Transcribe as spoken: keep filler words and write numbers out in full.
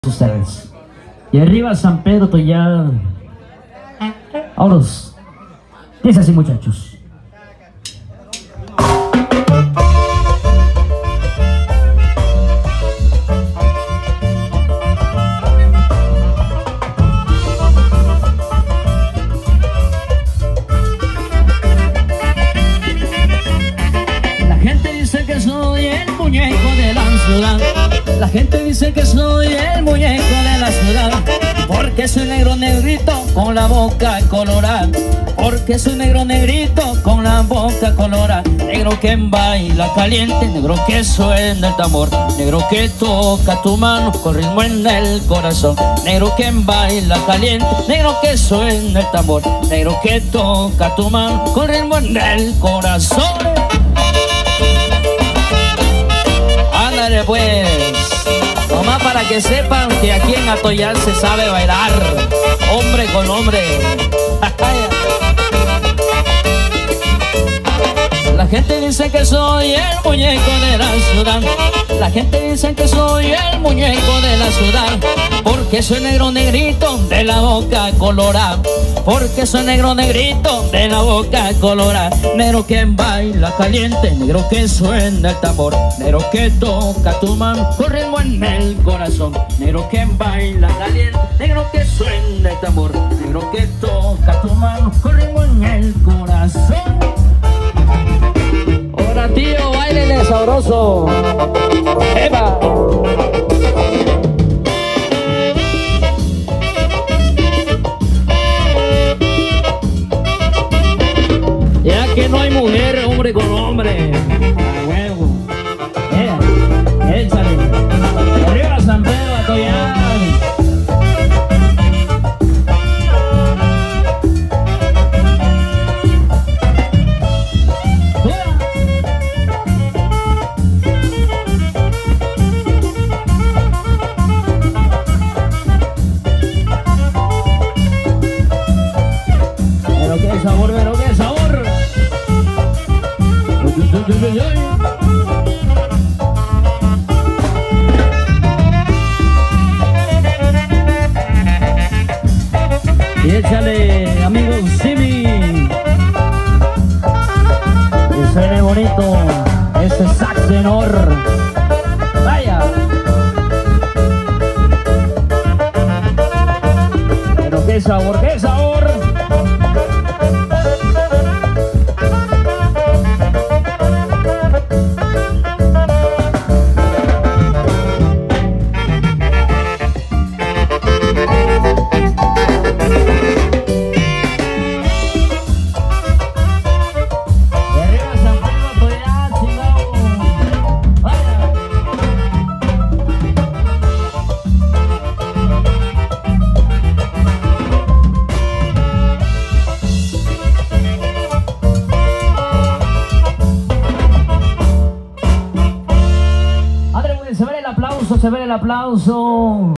ustedes. Y arriba San Pedro Toyal. Vámonos. Dice así, muchachos. La gente dice que soy el muñeco de la ciudad. La gente dice que soy el muñeco de la ciudad, porque soy negro negrito con la boca colorada. Porque soy negro negrito con la boca colorada. Negro que baila caliente, negro que suena el tambor, negro que toca tu mano con ritmo en el corazón. Negro que baila caliente, negro que suena el tambor, negro que toca tu mano con ritmo en el corazón. Ándale pues, nomás para que sepan que aquí en Atoyal se sabe bailar, hombre con hombre. La gente dice que soy el muñeco de la ciudad. La gente dice que soy el muñeco de la ciudad, porque soy negro negrito de la boca colorada. Porque soy negro negrito de la boca colorada. Negro que baila caliente, negro que suena el tambor, negro que toca tu mano con ritmo en el corazón. Negro que baila caliente, negro que suena el tambor, negro que toca tu mano con ritmo en el corazón. Ahora tío, bailele sabroso. ¡Eva! Ya que no hay mujer, hombre con hombre. A huevo. Eh, échale. Arriba San Pedro Atoyal. Pero qué sabor, pero qué sabor. Y échale, amigo Simi, que suene bonito ese sax tenor. Vaya. Pero qué sabor, qué sabor. Se ve el aplauso, se ve el aplauso.